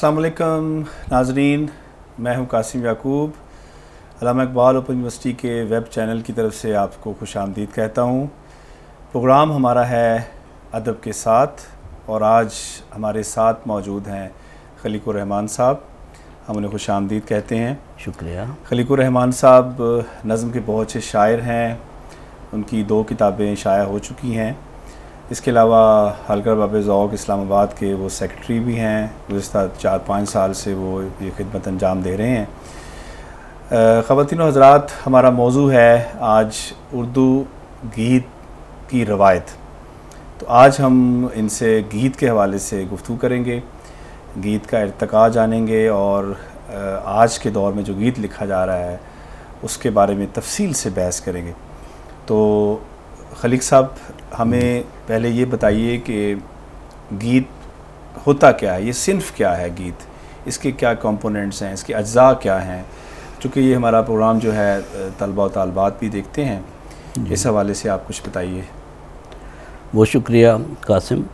अस्सलाम वालेकुम नाजरीन, मैं हूं कासिम याकूब। अल्लामा इकबाल ओपन यूनिवर्सिटी के वेब चैनल की तरफ से आपको खुशामदीद कहता हूं। प्रोग्राम हमारा है अदब के साथ और आज हमारे साथ मौजूद हैं खलीकुर रहमान साहब। हम उन्हें खुशामदीद कहते हैं। शुक्रिया। खलीकुर रहमान साहब नज़म के बहुत अच्छे शायर हैं। उनकी 2 किताबें शाया हो चुकी हैं। इसके अलावा हलका बाब ज़ौक़ इस्लामाबाद के वो सेक्रेटरी भी हैं। गुज़िश्ता 4-5 साल से वो ये खिदमत अंजाम दे रहे हैं। ख़वातीन व हज़रात, हमारा मौजू है आज उर्दू गीत की रवायत। तो आज हम इनसे गीत के हवाले से गुफ्तगू करेंगे, गीत का इर्तिक़ा जानेंगे और आज के दौर में जो गीत लिखा जा रहा है उसके बारे में तफसील से बहस करेंगे। तो खलीक साहब, हमें पहले ये बताइए कि गीत होता क्या है, ये सिन्फ़ क्या है गीत, इसके क्या कंपोनेंट्स हैं, इसके अज्जा क्या हैं। चूँकि ये हमारा प्रोग्राम जो है तलबा व तालबात भी देखते हैं, इस हवाले से आप कुछ बताइए। बहुत शुक्रिया कासिम।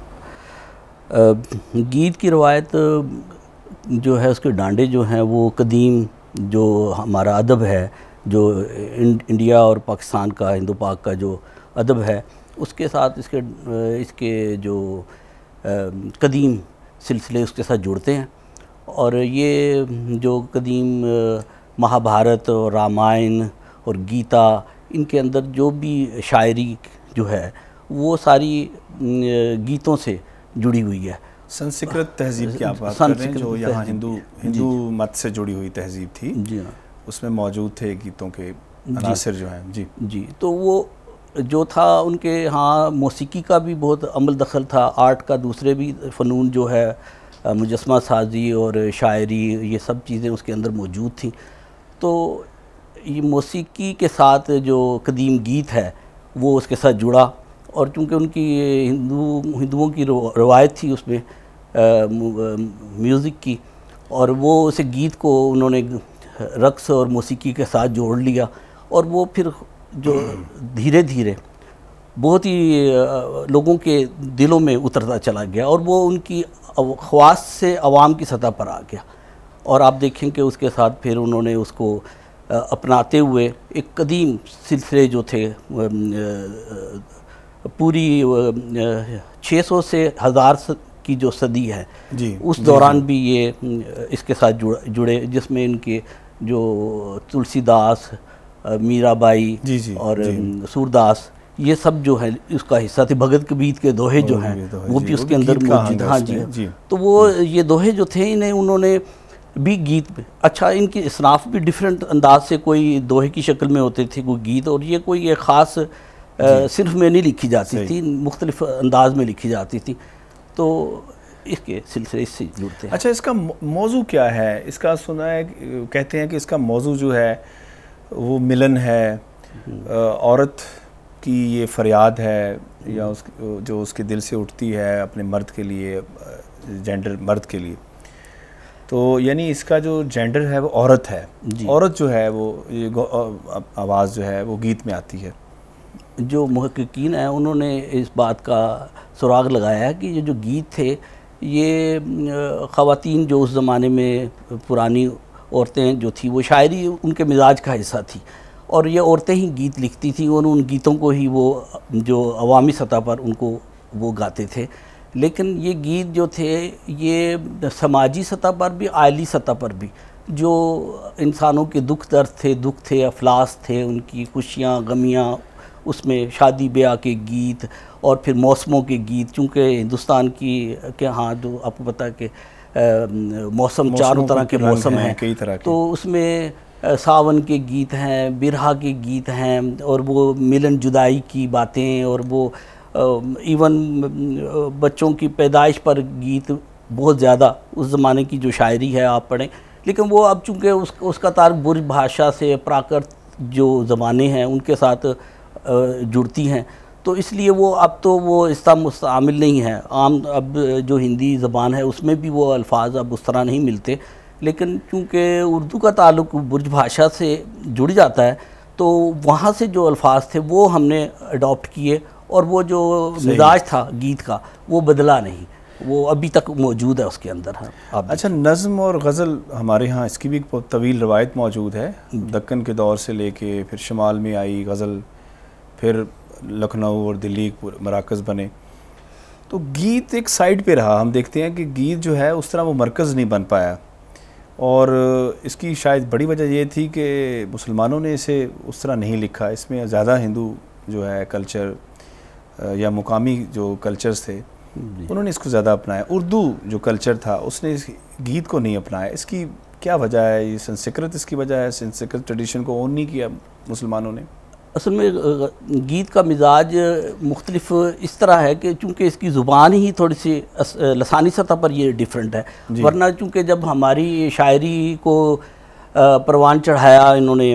गीत की रवायत जो है, उसके डांडे जो हैं वो कदीम जो हमारा अदब है, जो इंडिया और पाकिस्तान का, हिंदू पाक का जो अदब है, उसके साथ इसके जो कदीम सिलसिले उसके साथ जुड़ते हैं। और ये जो कदीम महाभारत और रामायण और गीता, इनके अंदर जो भी शायरी जो है वो सारी गीतों से जुड़ी हुई है। संस्कृत तहज़ीब की आप बात कर रहे हैं, जो यहाँ हिंदू मत से जुड़ी हुई तहज़ीब थी। जी हाँ, उसमें मौजूद थे गीतों के अनासर जो हैं। जी जी। तो वो जो था उनके यहाँ मौसीकी का भी बहुत अमल दखल था, आर्ट का, दूसरे भी फ़नून जो है मुजस्मा साजी और शायरी, ये सब चीज़ें उसके अंदर मौजूद थी। तो ये मौसीकी के साथ जो कदीम गीत है वो उसके साथ जुड़ा। और चूँकि उनकी हिंदुओं की रवायत थी उसमें म्यूज़िक की, और वो उस गीत को उन्होंने रक़्स और मौसीकी के साथ जोड़ लिया। और वो फिर जो धीरे धीरे बहुत ही लोगों के दिलों में उतरता चला गया और वो उनकी ख्वास से अवाम की सतह पर आ गया। और आप देखें कि उसके साथ फिर उन्होंने उसको अपनाते हुए एक कदीम सिलसिले जो थे, पूरी 600 से 1000 की जो सदी है जी, उस दौरान भी ये इसके साथ जुड़े, जिसमें इनके जो तुलसीदास, मीराबाई और सूरदास, ये सब जो है उसका हिस्सा थे। भगत कबीर के दोहे जो हैं वो भी उसके अंदर मौजूद। हाँ जी। तो वो ये दोहे जो थे, इन्हें उन्होंने भी गीत में, अच्छा, इनकी इसनाफ भी डिफरेंट अंदाज से, कोई दोहे की शक्ल में होते थे कोई गीत, और ये कोई एक ख़ास सिर्फ में नहीं लिखी जाती थी, मुख्तलिफ अंदाज में लिखी जाती थी। तो इसके सिलसिले इससे जुड़ते हैं। अच्छा, इसका मौजू क्या है? इसका सुना है, कहते हैं कि इसका मौजू जो है वो मिलन है, औरत की ये फरियाद है, या जो उसके दिल से उठती है अपने मर्द के लिए, जेंडर मर्द के लिए। तो यानी इसका जो जेंडर है वो औरत है। औरत जो है वो ये आवाज़ जो है वो गीत में आती है। जो मुहक्किकीन हैं उन्होंने इस बात का सुराग लगाया है कि ये जो गीत थे, ये ख़वातीन जो उस ज़माने में पुरानी औरतें जो थी, वो शायरी उनके मिजाज का हिस्सा थी, और ये औरतें ही गीत लिखती थी और उन गीतों को ही वो जो अवामी सतह पर उनको वो गाते थे। लेकिन ये गीत जो थे, ये समाजी सतह पर भी, आइली सतह पर भी, जो इंसानों के दुख दर्द थे, अफलास थे, उनकी खुशियाँ गमियाँ, उसमें शादी ब्याह के गीत और फिर मौसमों के गीत। चूँकि हिंदुस्तान की के यहाँ जो आपको पता है कि मौसम, चारों तरह के मौसम हैं, कई तरह के, तो उसमें सावन के गीत हैं, बिरहा के गीत हैं, और वो मिलन जुदाई की बातें, और वो इवन बच्चों की पैदाइश पर गीत बहुत ज़्यादा उस ज़माने की जो शायरी है आप पढ़ें। लेकिन वो अब चूँकि उसका ताल्लुक बुर्ज भाषा से, प्राकृत जो ज़माने हैं उनके साथ जुड़ती हैं, तो इसलिए वो अब तो वो इसका मुस्तामिल नहीं है। आम अब जो हिंदी ज़बान है उसमें भी वो अल्फाज अब उस तरह नहीं मिलते। लेकिन चूँकि उर्दू का ताल्लुक बुर्ज भाषा से जुड़ जाता है, तो वहाँ से जो अल्फाज थे वो हमने अडॉप्ट किए, और वो जो मिजाज था गीत का वो बदला नहीं। वो अभी तक मौजूद है उसके अंदर है। अच्छा, नज़्म और गज़ल हमारे यहाँ इसकी भी एक तवील रवायत मौजूद है। दक्कन के दौर से लेके फिर शुमाल में आई गज़ल, फिर लखनऊ और दिल्ली मराकज़ बने, तो गीत एक साइड पे रहा। हम देखते हैं कि गीत जो है उस तरह वो मरकज़ नहीं बन पाया, और इसकी शायद बड़ी वजह ये थी कि मुसलमानों ने इसे उस तरह नहीं लिखा। इसमें ज़्यादा हिंदू जो है कल्चर या मुकामी जो कल्चर्स थे उन्होंने इसको ज़्यादा अपनाया। उर्दू जो कल्चर था उसने इस गीत को नहीं अपनाया। इसकी क्या वजह है? ये संस्कृत इसकी वजह है? संस्कृत ट्रेडिशन को ओन नहीं किया मुसलमानों ने? असल में गीत का मिजाज मुख्तलिफ इस तरह है कि चूँकि इसकी ज़ुबान ही थोड़ी सी लसानी सतह पर ये डिफरेंट है, वरना चूँकि जब हमारी शायरी को परवान चढ़ाया इन्होंने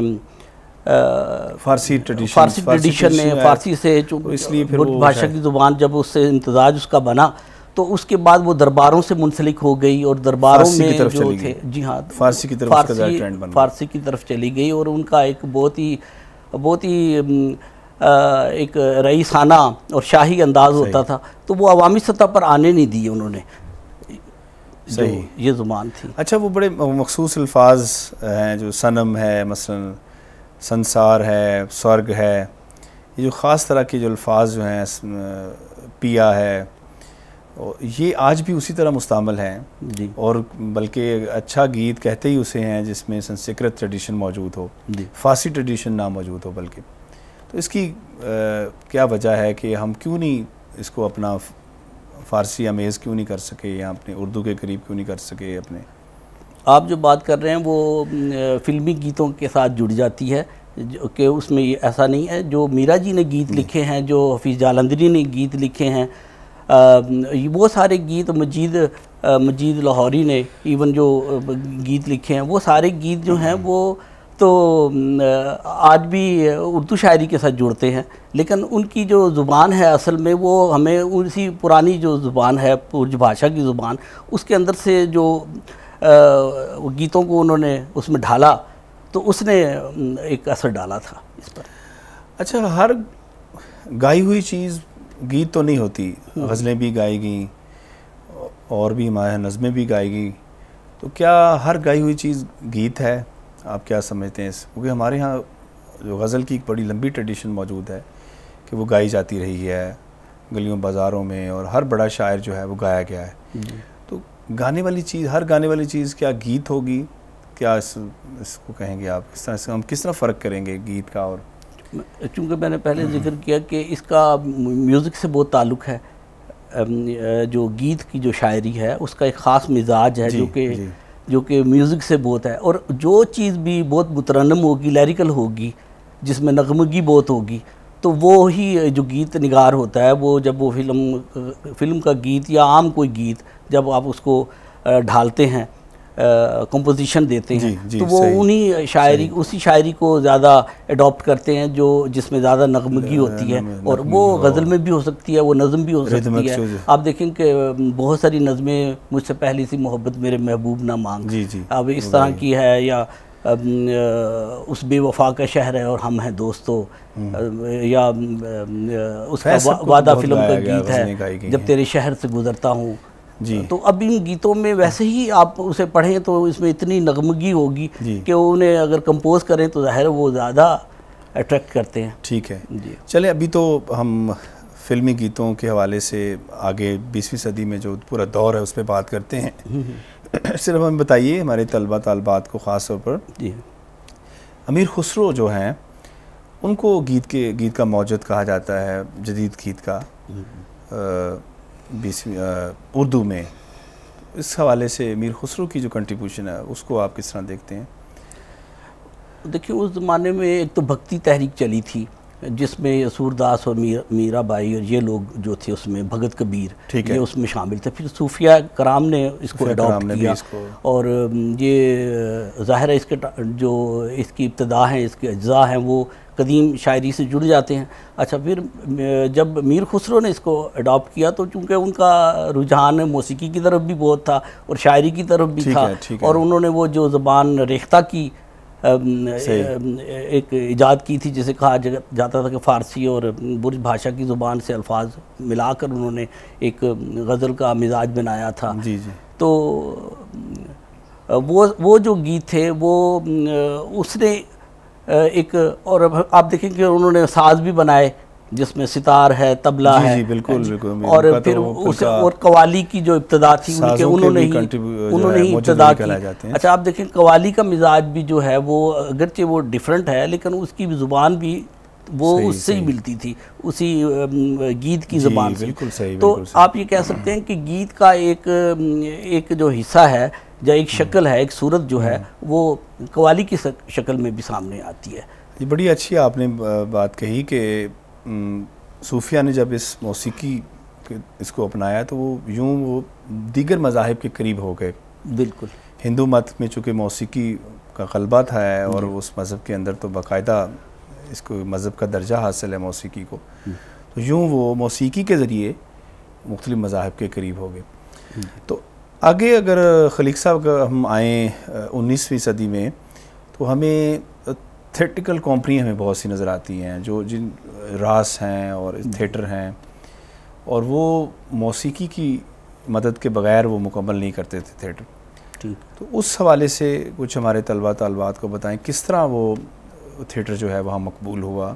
फारसी ट्रेडिशन ने, फारसी से इसलिए फिर भाषा की ज़ुबान जब उससे इम्तजाज उसका बना तो उसके बाद वो दरबारों से मुंसलिक हो गई और दरबारों में जो थे, जी हाँ, फारसी की तरफ फारसी की तरफ चली गई, और उनका एक बहुत ही एक रईसाना और शाही अंदाज़ होता था, तो वो अवामी सतह पर आने नहीं दिए उन्होंने। सही, ये ज़ुबान थी। अच्छा, वो बड़े मखसूस अल्फाज हैं जो सनम है, मसलन संसार है, स्वर्ग है, ये जो ख़ास तरह के जो अल्फाज जो हैं, पिया है, ये आज भी उसी तरह मुस्तामल हैं जी। और बल्कि अच्छा गीत कहते ही उसे हैं जिसमें संस्कृत ट्रेडिशन मौजूद हो, फारसी ट्रेडिशन ना मौजूद हो। बल्कि तो इसकी क्या वजह है कि हम क्यों नहीं इसको अपना फ़ारसी अमेज़ क्यों नहीं कर सके, या अपने उर्दू के करीब क्यों नहीं कर सके अपने? आप जो बात कर रहे हैं वो फ़िल्मी गीतों के साथ जुड़ जाती है कि उसमें ये ऐसा नहीं है। जो मीरा जी ने गीत लिखे हैं, जो हफीज़ जालंधरी ने गीत लिखे हैं, वो सारे गीत मजीद लाहौरी ने इवन जो गीत लिखे हैं, वो सारे गीत जो हैं वो तो आज भी उर्दू शायरी के साथ जुड़ते हैं, लेकिन उनकी जो ज़ुबान है असल में वो हमें उसी पुरानी जो ज़ुबान है, पुर्ज भाषा की ज़ुबान, उसके अंदर से जो गीतों को उन्होंने उसमें ढाला तो उसने एक असर डाला था इस पर। अच्छा, हर गाई हुई चीज़ गीत तो नहीं होती, गज़लें भी गाई गई और भी हमारे नज़में भी गाई गई, तो क्या हर गाई हुई चीज़ गीत है? आप क्या समझते हैं? क्योंकि हमारे यहाँ जो गज़ल की एक बड़ी लंबी ट्रेडिशन मौजूद है कि वो गाई जाती रही है गलियों बाज़ारों में, और हर बड़ा शायर जो है वो गाया गया है। तो गाने वाली चीज़, हर गाने वाली चीज़ क्या गीत होगी? क्या इसको कहेंगे आप? इस तरह से हम किस तरह फ़र्क करेंगे गीत का? और चूँकि मैंने पहले जिक्र किया कि इसका म्यूज़िक से बहुत ताल्लुक़ है, जो गीत की जो शायरी है उसका एक ख़ास मिजाज है जो कि म्यूज़िक से बहुत है, और जो चीज़ भी बहुत मुतरन्नम होगी, लैरिकल होगी, जिसमें नगमगी बहुत होगी, तो वो ही जो गीत निगार होता है, वो जब वो फिल्म का गीत या आम कोई गीत जब आप उसको ढालते हैं, कंपोजिशन देते हैं, तो वो उन्हीं शायरी, उसी शायरी को ज़्यादा एडॉप्ट करते हैं जो जिसमें ज़्यादा नगमगी होती है, और वो गज़ल में भी हो सकती है, वो नज़म भी हो सकती है। आप देखें कि बहुत सारी नज़में, मुझसे पहली सी मोहब्बत मेरे महबूब ना मांग, अब इस तरह की है, या उस बेवफा का शहर है और हम हैं दोस्तों, या उसका वादा फिल्म का गीत है, जब तेरे शहर से गुजरता हूँ जी। तो अब इन गीतों में वैसे ही आप उसे पढ़ें तो इसमें इतनी नगमगी होगी कि उन्हें अगर कंपोज करें तो ज़ाहिर वो ज़्यादा अट्रैक्ट करते हैं। ठीक है जी। चले, अभी तो हम फिल्मी गीतों के हवाले से आगे 20वीं सदी में जो पूरा दौर है उस पर बात करते हैं। सिर्फ हमें बताइए, हमारे तलबा तालबात को ख़ास तौर पर जी, अमीर खुसरो जो हैं उनको गीत का मौजद कहा जाता है, जदीद गीत का 20वीं उर्दू में। इस हवाले से मीर खुसरो की जो कंट्रीब्यूशन है उसको आप किस तरह देखते हैं? देखिए, उस ज़माने में एक तो भक्ति तहरीक चली थी जिसमें सूरदास और मीराबाई और ये लोग जो थे, उसमें भगत कबीर ये उसमें शामिल थे। फिर सूफिया कराम ने इसको अडॉप्ट किया, और ये ज़ाहिर है इसके जो इसकी इब्तदा हैं, इसके अज्जा हैं, वो कदीम शायरी से जुड़ जाते हैं। अच्छा, फिर जब मीर खुसरो ने इसको अडॉप्ट किया तो चूँकि उनका रुझान मौसीकी की तरफ भी बहुत था और शायरी की तरफ भी था, और उन्होंने वो जो ज़बान रेख्ता की एक इजाद की थी, जिसे कहा जाता था कि फ़ारसी और बुर्ज भाषा की ज़ुबान से अल्फाज मिलाकर उन्होंने एक गज़ल का मिजाज बनाया था। जी जी। तो वो जो गीत थे वो उसने एक, और आप देखेंगे उन्होंने साज भी बनाए जिसमें सितार है, तबला जी, है, जी, बिल्कुल बिल्कुल। और फिर उसे और कवाली की जो इब्तदा थी उनके उन्होंने ही इब्तदा की। अच्छा, आप देखें कवाली का मिजाज भी जो है वो अगरचे वो डिफरेंट है, लेकिन उसकी जुबान भी वो उससे ही मिलती थी, उसी गीत की ज़ुबान से। बिल्कुल सही। तो आप ये कह सकते हैं कि गीत का एक जो हिस्सा है या एक शक्ल है, एक सूरत जो है वो कवाली की शक्ल में भी सामने आती है। ये बड़ी अच्छी आपने बात कही कि सूफिया ने जब इस मौसीकी इसको अपनाया तो वो दीगर मज़ाहिब के करीब हो गए। बिल्कुल। हिंदू मत में चूँकि मौसीकी का गलबा था और उस मज़हब के अंदर तो बाकायदा इसको मज़हब का दर्जा हासिल है मौसीकी को, तो यूँ वो मौसीकी के ज़रिए मुख्तलिफ मज़ाहिब के करीब हो गए। तो आगे अगर खलीक साहब का हम आएँ 19वीं सदी में, तो हमें थिएट्रिकल कॉम्पनी हमें बहुत सी नज़र आती हैं जो जिन रास हैं और थिएटर हैं, और वो मौसीकी की मदद के बग़ैर वो मुकम्मल नहीं करते थे थिएटर। ठीक। तो उस हवाले से कुछ हमारे तलबा तलबात को बताएं किस तरह वो थिएटर जो है वहाँ मकबूल हुआ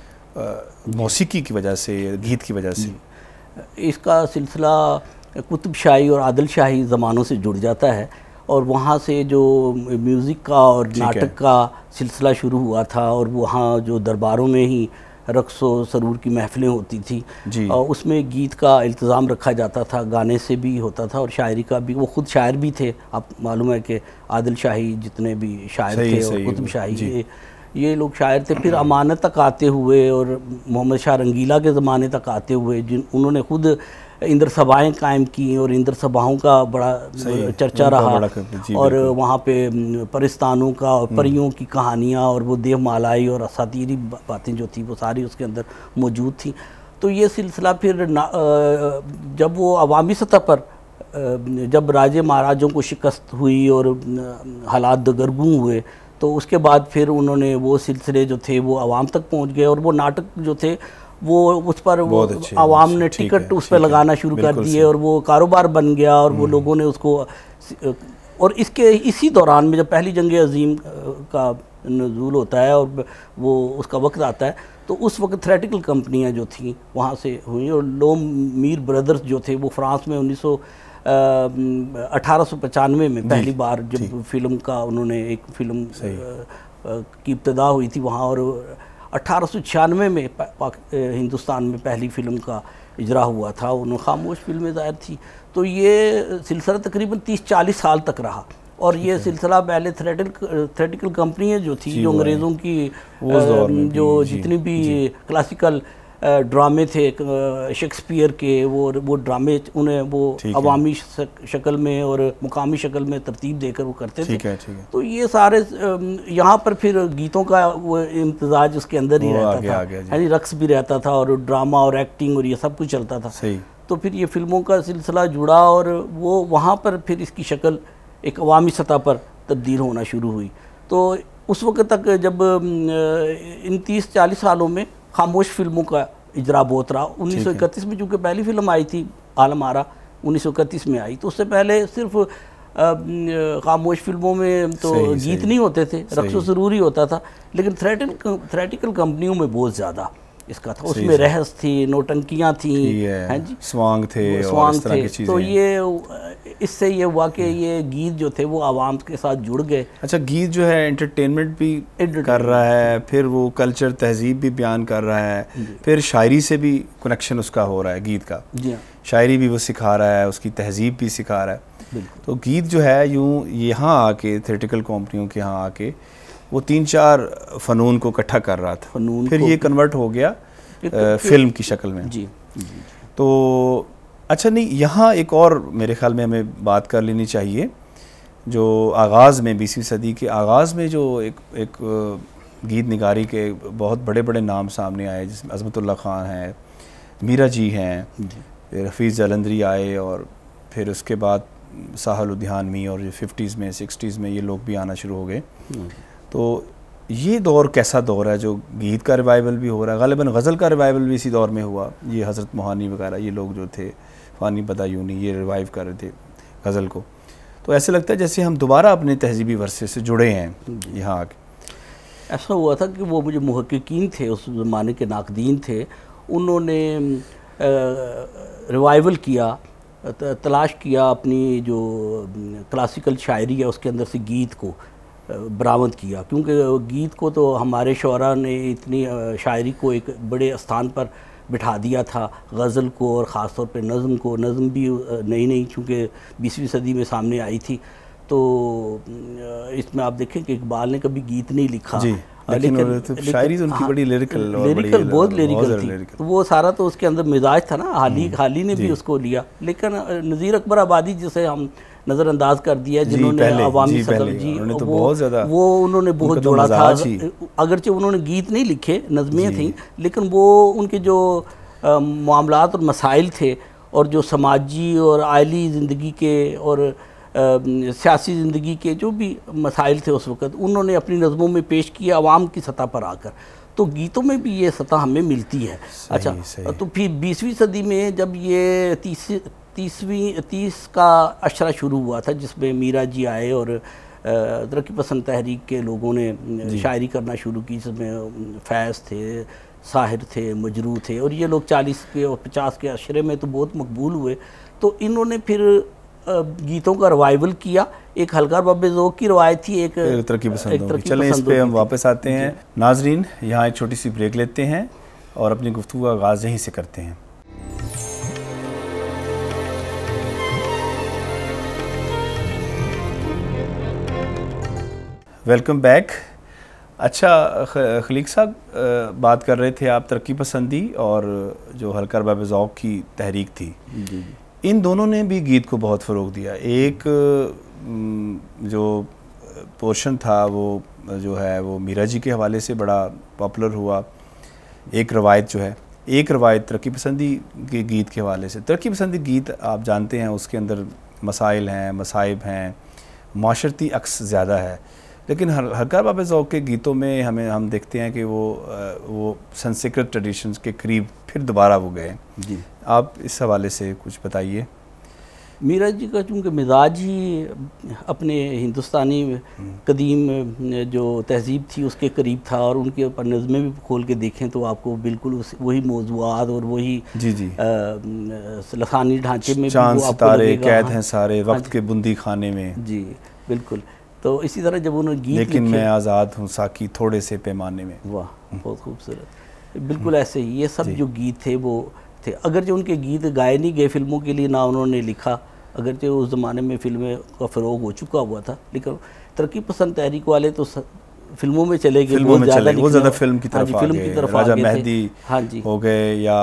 मौसीकी की वजह से, गीत की वजह से। इसका सिलसिला कुतुब शाही और आदिल शाही ज़मानों से जुड़ जाता है, और वहाँ से जो म्यूज़िक का और नाटक का सिलसिला शुरू हुआ था, और वहाँ जो दरबारों में ही रक़्स व सरूर की महफ़िलें होती थी और उसमें गीत का इल्तिज़ाम रखा जाता था, गाने से भी होता था और शायरी का भी। वो ख़ुद शायर भी थे। आप मालूम है कि आदिल शाही जितने भी शायर थे और कुतुब शाही ये लोग शायर थे। फिर अमानत तक आते हुए और मोहम्मद शाह रंगीला के ज़माने तक आते हुए उन्होंने ख़ुद इंद्र सभाएँ कायम की और इंद्र सभाओं का बड़ा चर्चा रहा, और वहाँ पे परिस्तानों का और परियों की कहानियाँ और वो देवमालाई और असातीरी बातें जो थी वो सारी उसके अंदर मौजूद थी। तो ये सिलसिला फिर जब वो अवामी सतह पर जब राजे महाराजों को शिकस्त हुई और हालात दगरगूं हुए, तो उसके बाद फिर उन्होंने वो सिलसिले जो थे वो आवाम तक पहुँच गए, और वो नाटक जो थे वो उस पर आवाम ने टिकट उस पर लगाना शुरू कर दिए और वो कारोबार बन गया, और वो लोगों ने उसको। और इसी दौरान में जब पहली जंग अजीम का नज़ूल होता है और वो उसका वक्त आता है, तो उस वक्त थिएट्रिकल कंपनियां जो थी वहाँ से हुई, और लोम मीर ब्रदर्स जो थे वो फ्रांस में 1895 में पहली बार जब फिल्म का उन्होंने एक फिल्म की इब्तदा हुई थी वहाँ, और 1896 में हिंदुस्तान में पहली फ़िल्म का इजरा हुआ था। उन्होंने खामोश फिल्में ज़ाहिर थी। तो ये सिलसिला तकरीबन 30-40 साल तक रहा, और ये सिलसिला पहले थिएट्रिकल कंपनियाँ जो थी जो अंग्रेज़ों की जो जितनी भी क्लासिकल ड्रामे थे शेक्सपियर के, वो ड्रामे उन्हें वो अवामी शक्ल में और मुकामी शक्ल में तरतीब देकर वो करते थे। तो ये सारे यहाँ पर फिर गीतों का वो इम्तजाज उसके अंदर ही रहता था, यानी रक्स भी रहता था और ड्रामा और एक्टिंग और ये सब कुछ चलता था। तो फिर ये फिल्मों का सिलसिला जुड़ा, और वो वहाँ पर फिर इसकी शक्ल एक अवामी सतह पर तब्दील होना शुरू हुई। तो उस वक्त तक जब इन 30-40 सालों में खामोश फिल्मों का इजरा बहुत रहा। 1931 में चूँकि पहली फिल्म आई थी आलम आरा 1931 में आई, तो उससे पहले सिर्फ खामोश फिल्मों में तो गीत नहीं होते थे, रक्स व सरूर ही होता था, लेकिन थिएट्रिकल कंपनियों में बहुत ज़्यादा इसका था। उसमें रहस थी, नौटंकियाँ थी, हैं जी, स्वांग थे और इस तरह की चीज़ें। तो ये इससे ये हुआ कि ये गीत जो थे वो आवाम के साथ जुड़ गए। अच्छा, गीत जो है एंटरटेनमेंट भी कर रहा है, फिर वो कल्चर तहजीब भी बयान कर रहा है, फिर शायरी से भी कनेक्शन उसका हो रहा है गीत का। शायरी भी वो सिखा रहा है, उसकी तहजीब भी सिखा रहा है। तो गीत जो है यूँ यहाँ आके थिएट्रिकल कंपनियों के यहाँ आके वो 3-4 फ़नून को इकट्ठा कर रहा था, फिर ये कन्वर्ट हो गया फिल्म की शक्ल में। जी। तो अच्छा, नहीं, यहाँ एक और मेरे ख्याल में हमें बात कर लेनी चाहिए, जो आगाज़ में 20वीं सदी के आगाज़ में जो एक गीत निगारी के बहुत बड़े बड़े नाम सामने आए, जिसमें अज़मतुल्लाह खान हैं, मीरा जी हैं, हफीज़ जालंधरी आए, और फिर उसके बाद साहल लुधियानवी, और 50s में 60s में ये लोग भी आना शुरू हो गए। तो ये दौर कैसा दौर है जो गीत का रिवाइवल भी हो रहा है? ग़ालिबन गज़ल का रिवाइवल भी इसी दौर में हुआ। ये हज़रत मोहानी वगैरह ये लोग जो थे, फ़ानी बदायूनी, ये रिवाइव कर रहे थे गज़ल को। तो ऐसे लगता है जैसे हम दोबारा अपने तहज़ीबी वर्से से जुड़े हैं यहाँ आके। ऐसा हुआ था कि वो मुझे मुहक्किकीन थे, उस ज़माने के नाक़दीन थे, उन्होंने रिवाइवल किया, तलाश किया अपनी जो क्लासिकल शायरी है उसके अंदर से गीत को बरामद किया, क्योंकि गीत को तो हमारे शोरा ने इतनी शायरी को एक बड़े स्थान पर बिठा दिया था, गज़ल को और ख़ास तौर पे नज़म को। नज़म भी नई नई चूँकि 20वीं सदी में सामने आई थी, तो इसमें आप देखें कि इकबाल ने कभी गीत नहीं लिखा, लेकिन शायरी तो उनकी बड़ी लिरिकल बहुत लिरिकल थी। तो वो सारा तो उसके अंदर मिजाज था ना, हाली ने भी उसको लिया। लेकिन नज़ीर अकबर आबादी जिसे हम नज़रअंदाज कर दिया, जिन्होंने अवामी सदर जी वो उन्होंने बहुत जोड़ा था। अगरचे उन्होंने गीत नहीं लिखे, नज़में थी, लेकिन वो उनके जो मामलात और मसाइल थे और जो समाजी और आइली ज़िंदगी के और सियासी ज़िंदगी के जो भी मसाइल थे उस वक़्त, उन्होंने अपनी नज़मों में पेश किया अवाम की सतह पर आकर। तो गीतों में भी ये सतह हमें मिलती है। अच्छा, तो फिर 20वीं सदी में जब ये 30 का अशरा शुरू हुआ था, जिसमें मीरा जी आए और तरक्की पसंद तहरीक के लोगों ने शायरी करना शुरू की, जिसमें फैज़ थे, साहिर थे, मजरू थे, और ये लोग 40 के और 50 के अशरे में तो बहुत मकबूल हुए। तो इन्होंने फिर गीतों का रिवाइवल किया। एक हलकार बाबे ज़ौक़ की रवायत थी, एक तरक्की पसंद। चलें इस पे हम वापस आते हैं। नाजरीन, यहाँ एक छोटी सी ब्रेक लेते हैं और अपनी गुफ्तगू का आगाज़ यहीं से करते हैं। Welcome back. अच्छा खलीक साहब, बात कर रहे थे आप तरक्की पसंदी और जो हलकार बाबे ज़ौक़ की तहरीक थी, इन दोनों ने भी गीत को बहुत फ़रोग़ दिया। एक जो पोर्शन था वो जो है वो मीरा जी के हवाले से बड़ा पॉपुलर हुआ। एक रवायत जो है, एक रवायत तरक्की पसंदी के गीत के हवाले से। तरक्की पसंदी गीत आप जानते हैं उसके अंदर मसाइल हैं, मसाइब हैं, माशरती अक्स ज़्यादा है, लेकिन हलकार बाबे ज़ौक़ के गीतों में हम देखते हैं कि वो संस्कृत ट्रेडिशंस के करीब फिर दोबारा वो गए। जी, आप इस हवाले से कुछ बताइए। मीरा जी का चूँकि मिजाज ही अपने हिंदुस्तानी कदीम जो तहज़ीब थी उसके करीब था, और उनके ऊपर नज़में भी खोल के देखें तो आपको बिल्कुल वही मौज़ूआत और वही लसानी ढांचे में चाँद सितारे कैद हैं सारे वक्त के बूंदी खाने में। जी बिल्कुल। तो इसी तरह जब उन्होंने गीत लेकिन मैं आज़ाद हूँ साकी थोड़े से पैमाने में, वाह बहुत खूबसूरत। बिल्कुल ऐसे ही ये सब जो गीत थे वो थे। अगर जो उनके गीत गाए नहीं गए फिल्मों के लिए, ना उन्होंने लिखा, अगर जो उस ज़माने में फिल्में का फ़रोग़ हो चुका हुआ था, लेकिन तरक्की पसंद तहरीक वाले तो फिल्मों में चले गए, बहुत ज़्यादा फिल्म की तरफ राजा मेहदी हो गए या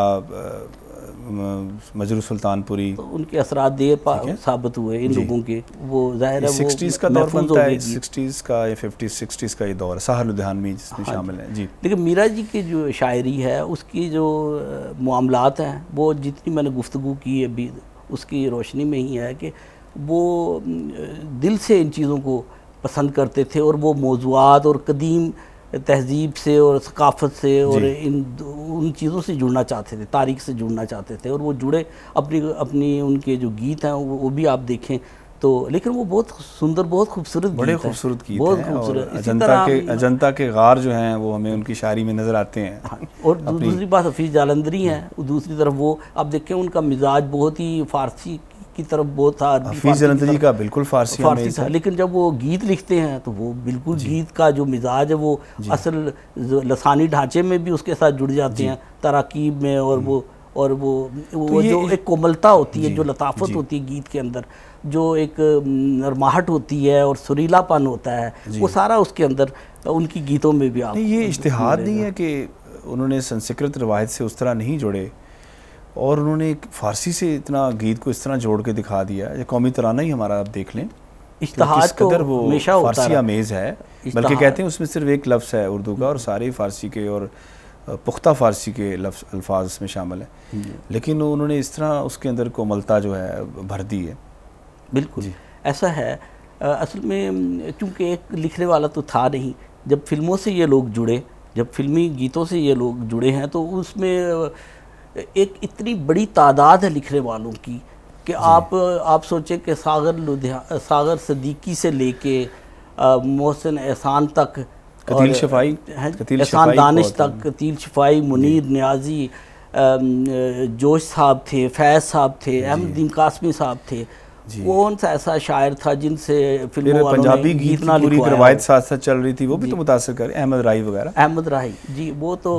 मजरू सुल्तानपुरी। तो उनके असरात देर साबित हुए इन लोगों के। वो ज़ाहिर है 60s का दौर बनता है, 60s का या 50s 60s का ये दौर है, साहर लुधियानवी जिसमें शामिल है। जी, लेकिन मीरा जी की जो शायरी है उसकी जो मामलात हैं वो जितनी मैंने गुफ्तगू की अभी उसकी रोशनी में ही है कि वो दिल से इन चीज़ों को पसंद करते थे, और वो मौज़ूआत और कदीम तहज़ीब से और सकाफ़त से और उन चीज़ों से जुड़ना चाहते थे, तारीख़ से जुड़ना चाहते थे, और वो जुड़े। अपनी उनके जो गीत हैं वो भी आप देखें तो, लेकिन वो बहुत सुंदर, बहुत खूबसूरत, बड़े खूबसूरत गीत हैं। बहुत खूबसूरत। अजंता के गार जो हैं वो हमें उनकी शायरी में नज़र आते हैं। और दूसरी बात हफीज़ जालंधरी हैं, दूसरी तरफ वो आप देखें उनका मिजाज बहुत ही फ़ारसी की तरफ बहुत था। हफीज़ जालंधरी का बिल्कुल फ़ारसी था, लेकिन जब वो गीत लिखते हैं तो वो बिल्कुल गीत का जो मिजाज है वो असल लसानी ढांचे में भी उसके साथ जुड़ जाते हैं, तराकीब में, और वो जो एक कोमलता होती है, जो लताफत होती है गीत के अंदर, जो एक नरमाहट होती है और सुरीलापन होता है, वो सारा उसके अंदर उनकी गीतों में भी। आप ये इज्तिहाद नहीं है कि उन्होंने संस्कृत रवायत से उस तरह नहीं जुड़े और उन्होंने फ़ारसी से इतना गीत को इस तरह जोड़ के दिखा दिया। ये कौमी तराना ही हमारा आप देख लें, इज्तिहाद तो वो फ़ारसी आमेज़ है, बल्कि कहते हैं उसमें सिर्फ एक लफ्ज़ है उर्दू का और सारे फ़ारसी के और पुख्ता फ़ारसी के अल्फाज उसमें शामिल है, लेकिन उन्होंने इस तरह उसके अंदर कोमलता जो है भर दी है। बिल्कुल ऐसा है। असल में चूँकि एक लिखने वाला तो था नहीं, जब फिल्मों से ये लोग जुड़े, जब फिल्मी गीतों से ये लोग जुड़े हैं, तो उसमें एक इतनी बड़ी तादाद है लिखने वालों की कि आप सोचें कि सागर सदीकी से लेके मोहसिन एहसान तक, कतील शफाई, एहसान दानिश तक, कतील शफाई, मुनीर नियाजी, जोश साहब थे, फैज़ साहब थे, अहमदीन कासमी साहब थे। कौन सा ऐसा शायर था जिनसे फिल्मों वालों पंजाबी गीत की पूरी रवायत साथ साथ चल रही थी, वो भी तो मुतासर कर, अहमद राही वगैरह। अहमद राही जी, वो तो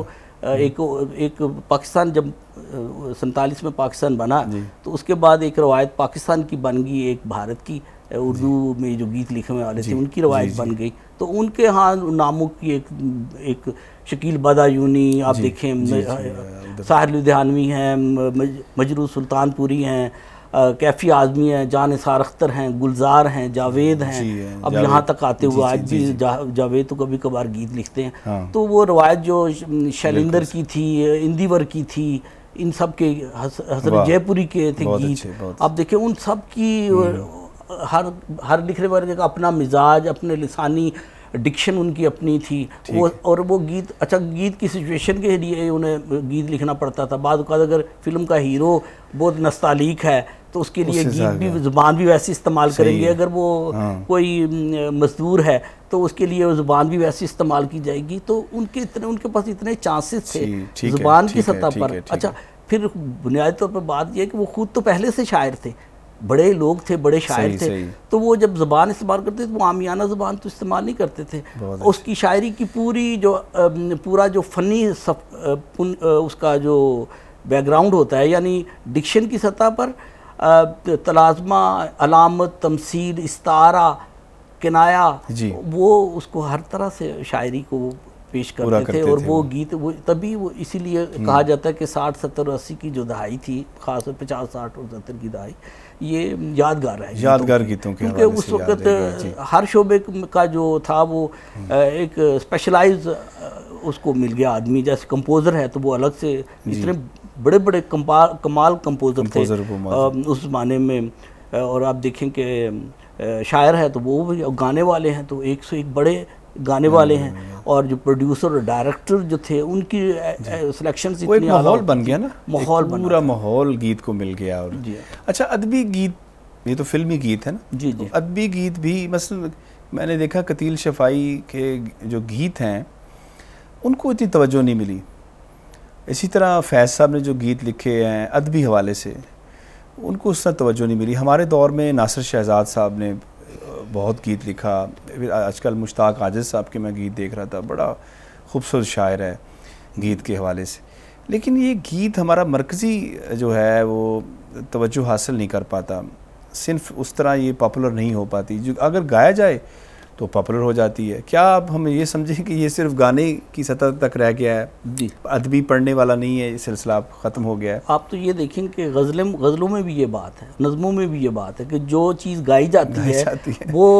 एक पाकिस्तान जब 47 में पाकिस्तान बना, तो उसके बाद एक रवायत पाकिस्तान की बन गई, एक भारत की उर्दू में जो गीत लिखने वाले थे उनकी रवायत बन गई। तो उनके यहाँ नामों की एक शकील बदायूनी आप देखें, साहिर लुधियानवी हैं, मजरू सुल्तानपुरी हैं, कैफी आज़मी हैं, जान निसार अख्तर हैं, गुलजार हैं, जावेद हैं, अब यहाँ तक आते हुए आज भी जावेद तो कभी कभार गीत लिखते हैं। हाँ। तो वो रवायत जो शैलिंदर की थी, इंदिवर की थी, इन सब के, हसरत जयपुरी के थे गीत, आप देखें उन सब की हर लिखने वाले का अपना मिजाज, अपने लिसानी डिक्शन उनकी अपनी थी। वो और वो गीत, अच्छा गीत की सिचुएशन के लिए उन्हें गीत लिखना पड़ता था। बाद अगर फिल्म का हीरो बहुत नस्तालीक है तो उसके लिए गीत भी, ज़ुबान भी वैसे इस्तेमाल करेंगे। अगर वो कोई मजदूर है तो उसके लिए वो ज़ुबान भी वैसे इस्तेमाल की जाएगी। तो उनके पास इतने चांसेस थे ज़ुबान की सतह पर। अच्छा, फिर बुनियादी तौर पर बात यह है कि वो खुद तो पहले से शायर थे, बड़े लोग थे, बड़े शायर थे। तो वो जब ज़बान इस्तेमाल करते थे वो आमियाना ज़बान तो इस्तेमाल नहीं करते थे। उसकी शायरी की पूरा जो फ़नी उसका जो बैकग्राउंड होता है, यानी डिक्शन की सतह पर तलाज़मा, अलामत, तमसील, इस्तारा, किनाया, वो उसको हर तरह से शायरी को पेश करते थे। और वो गीत तभी वो इसीलिए कहा जाता है कि 60, 70 और 80 की जो दहाई थी, खासतौर 50, 60 और 70 की दहाई, ये यादगार है, यादगार गीतों के क्योंकि उस वक्त हर शोबे का जो था वो एक स्पेशलाइज उसको मिल गया आदमी। जैसे कंपोज़र है तो वो अलग से, इतने बड़े बड़े कमाल कंपोज़र थे उस ज़माने में। और आप देखें कि शायर है तो वो भी, गाने वाले हैं तो 1 से 1 बड़े गाने वाले हैं। और जो प्रोड्यूसर और डायरेक्टर जो थे उनकी सिलेक्शन वो एक माहौल बन गया ना, माहौल पूरा माहौल गीत को मिल गया। और अच्छा, अदबी गीत, ये तो फिल्मी गीत है ना जी जी, अदबी गीत भी मसलन मैंने देखा कतील शफाई के जो गीत हैं उनको इतनी तवज्जो नहीं मिली। इसी तरह फैज़ साहब ने जो गीत लिखे हैं अदबी हवाले से, उनको उस तरह तवज्जो नहीं मिली। हमारे दौर में नासिर शहजाद साहब ने बहुत गीत लिखा। फिर आजकल मुश्ताक आजिज़ साहब के मैं गीत देख रहा था, बड़ा खूबसूरत शायर है गीत के हवाले से। लेकिन ये गीत हमारा मरकज़ी जो है वो तवज्जो हासिल नहीं कर पाता, सिर्फ उस तरह ये पॉपुलर नहीं हो पाती। जो अगर गाया जाए तो पॉपुलर हो जाती है। क्या आप हम ये समझें कि ये सिर्फ गाने की सतह तक रह गया है जी, अदबी पढ़ने वाला नहीं है, ये सिलसिला ख़त्म हो गया है? आप तो ये देखें कि गज़लों में भी ये बात है, नज़मों में भी ये बात है कि जो चीज़ गाई जाती है वो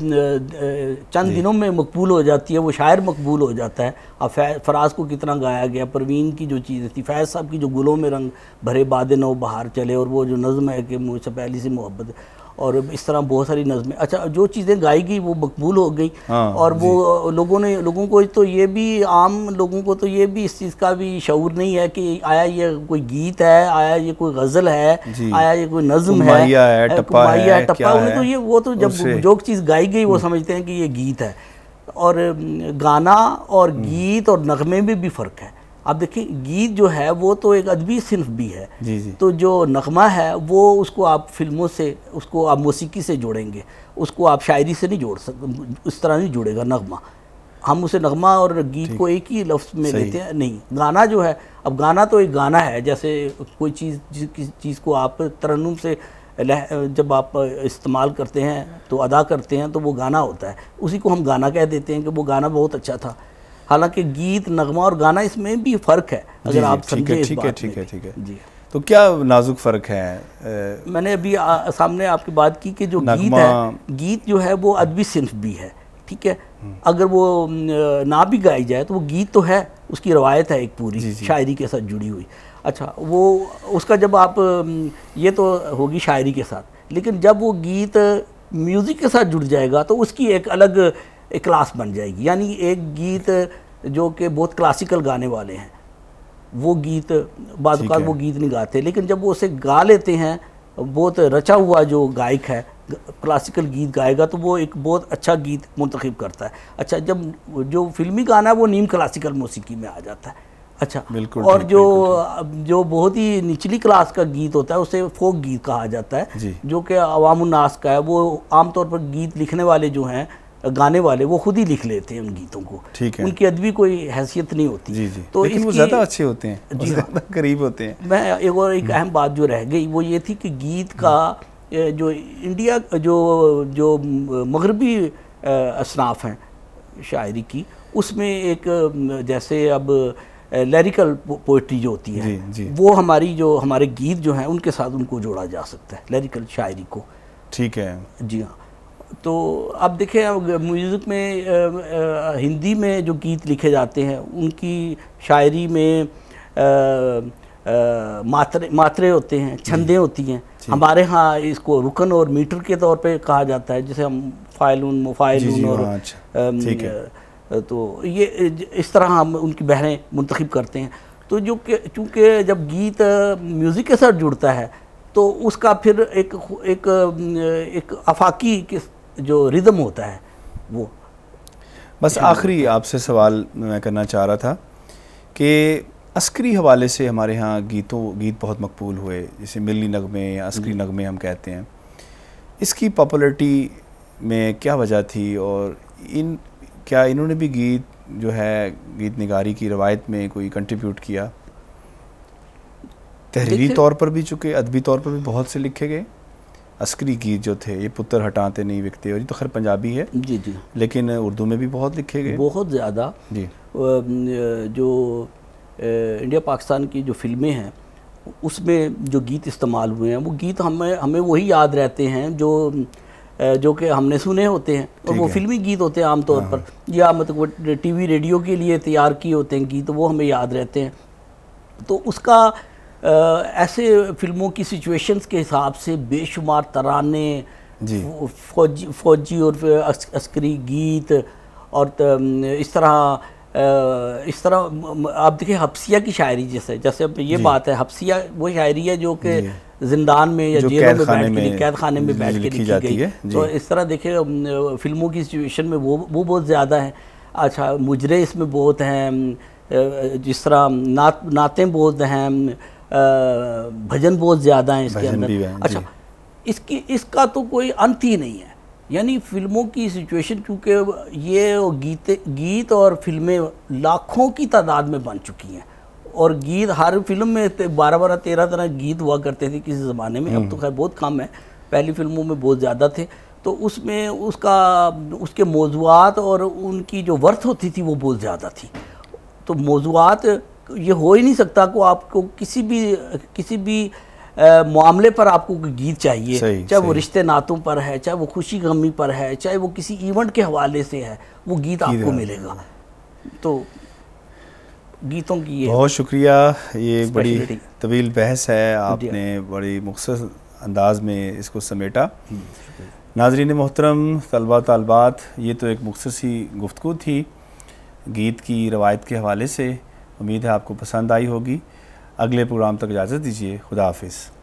चंद दिनों में मकबूल हो जाती है, वो शायर मकबूल हो जाता है। अब फराज को कितना गाया गया, परवीन की जो चीज़ें थी, फैज़ साहब की जो गुलों में रंग भरे बादे नौ बहार चले, और वो जो नज़म है कि मुझसे पहली सी मोहब्बत, और इस तरह बहुत सारी नज़में, अच्छा जो चीज़ें गाई गई वो मकबूल हो गई। और वो लोगों को तो ये भी, आम लोगों को तो ये भी इस चीज़ का भी शऊर नहीं है कि आया ये कोई गीत है, आया ये कोई गज़ल है, आया ये कोई नज़म है, टप्पा है। तो ये वो तो जब जो चीज़ गाई गई वो समझते हैं कि ये गीत है। और गाना और गीत और नगमे में भी फ़र्क है। आप देखिए, गीत जो है वो तो एक अदबी सिन्फ भी है जी जी। तो जो नगमा है वो उसको आप फिल्मों से, उसको आप मौसीकी से जोड़ेंगे, उसको आप शायरी से नहीं जोड़ सकते, इस तरह नहीं जुड़ेगा नगमा। हम उसे नगमा और गीत को एक ही लफ्ज़ में लेते हैं, नहीं। गाना जो है, अब गाना तो एक गाना है, जैसे कोई चीज़ को आप तरन्नुम से जब आप इस्तेमाल करते हैं तो अदा करते हैं तो वो गाना होता है, उसी को हम गाना कह देते हैं कि वो गाना बहुत अच्छा था। हालांकि गीत, नगमा और गाना इसमें भी फ़र्क है, अगर आप समझें इस बात में। ठीक है जी। तो क्या नाजुक फ़र्क है? मैंने अभी सामने आपकी बात की कि जो गीत है, गीत जो है वो अदबी सिन्फ भी है, ठीक है। अगर वो ना भी गाई जाए तो वो गीत तो है, उसकी रवायत है एक पूरी शायरी के साथ जुड़ी हुई। अच्छा, वो उसका जब आप, ये तो होगी शायरी के साथ, लेकिन जब वो गीत म्यूज़िक के साथ जुड़ जाएगा तो उसकी एक अलग एक क्लास बन जाएगी। यानी एक गीत जो कि बहुत क्लासिकल गाने वाले हैं, वो गीत बाद वो गीत नहीं गाते, लेकिन जब वो उसे गा लेते हैं, बहुत रचा हुआ जो गायक है क्लासिकल गीत गाएगा तो वो एक बहुत अच्छा गीत मुंतखब करता है। अच्छा, जब जो फिल्मी गाना है वो नीम क्लासिकल मौसीकी में आ जाता है। अच्छा, और जो बहुत ही निचली क्लास का गीत होता है उसे फोक गीत कहा जाता है, जो कि अवामुन्नास का है। वो आमतौर पर गीत लिखने वाले जो हैं, गाने वाले, वो खुद ही लिख लेते हैं उन गीतों को, उनकी अदबी कोई हैसियत नहीं होती। जी जी। तो लेकिन वो ज़्यादा अच्छे होते हैं, जी, ज़्यादा करीब होते हैं। मैं एक अहम बात जो रह गई वो ये थी कि गीत का जो इंडिया जो मगरबी असनाफ हैं शायरी की, उसमें एक जैसे अब लिरिकल पोइट्री जो होती है, जी, जी। वो हमारे गीत जो हैं उनके साथ उनको जोड़ा जा सकता है, लिरिकल शायरी को। ठीक है जी हाँ। तो अब देखें म्यूज़िक में हिंदी में जो गीत लिखे जाते हैं उनकी शायरी में मात्रे होते हैं, छंदें होती हैं। हमारे यहाँ इसको रुकन और मीटर के तौर पे कहा जाता है, जैसे हम फ़ाइलून, मुफ़ाइलून और ठीक है। तो ये इस तरह हम उनकी बहरें मुंतखब करते हैं। तो चूँकि जब गीत म्यूज़िक के साथ जुड़ता है तो उसका फिर एक आफाकी जो रिदम होता है वो। बस आखिरी आपसे सवाल मैं करना चाह रहा था कि अस्करी हवाले से हमारे यहाँ गीत बहुत मकबूल हुए, जैसे मिली नगमे या अस्करी नगमे हम कहते हैं, इसकी पॉपुलैरिटी में क्या वजह थी, और क्या इन्होंने भी गीत जो है गीत निगारी की रवायत में कोई कंट्रीब्यूट किया? तहरीरी तौर पर भी, चूँकि अदबी तौर पर भी बहुत से लिखे गए अस्करी गीत जो थे, ये पुत्र हटाते नहीं विकते, और ये तो खैर पंजाबी है जी जी, लेकिन उर्दू में भी बहुत लिखे गए, बहुत ज़्यादा जी। जो इंडिया पाकिस्तान की जो फिल्में हैं उसमें जो गीत इस्तेमाल हुए हैं, वो गीत हमें वही याद रहते हैं जो कि हमने सुने होते हैं, और वो फिल्मी गीत होते हैं आमतौर पर, या मतलब टीवी रेडियो के लिए तैयार किए होते हैं गीत, वो हमें याद रहते हैं। तो उसका ऐसे फिल्मों की सिचुएशंस के हिसाब से बेशुमार तराने, फौजी और अस्करी गीत, और इस तरह आप देखिए हफ्सिया की शायरी, जैसे अब ये बात है, हफ्सिया वो शायरी है जो कि जिंदान में या जेलों में बैठ के, कैद खाने में बैठ के लिखी गई है। तो इस तरह देखिए फिल्मों की सिचुएशन में वो बहुत ज़्यादा है। अच्छा, मुजरे इसमें बहुत हैं, जिस तरह नातें बहुत हैं, भजन बहुत ज़्यादा हैं इसके अंदर। अच्छा, इसका तो कोई अंत ही नहीं है। यानी फिल्मों की सिचुएशन, क्योंकि ये गीत और फिल्में लाखों की तादाद में बन चुकी हैं, और गीत हर फिल्म में 12-13 तरह गीत हुआ करते थे किसी ज़माने में, अब तो खैर बहुत कम है, पहली फिल्मों में बहुत ज़्यादा थे। तो उसमें उसके मौज़ूआत और उनकी जो वर्थ होती थी वो बहुत ज़्यादा थी। तो मौज़ूआत ये हो ही नहीं सकता को आपको किसी भी मामले पर आपको गीत चाहिए, चाहे वो रिश्ते नातों पर है, चाहे वो खुशी गमी पर है, चाहे वो किसी इवेंट के हवाले से है, वो गीत आपको मिलेगा। तो गीतों की ये बहुत शुक्रिया, ये बड़ी तवील बहस है, आपने बड़ी मुख्तसर अंदाज में इसको समेटा। नाज़रीन मोहतरम, तलबा तालबात, ये तो एक मुख्तसर सी गुफ्तगू थी गीत की रवायत के हवाले से। उम्मीद है आपको पसंद आई होगी। अगले प्रोग्राम तक इजाज़त दीजिए। खुदा हाफिज़।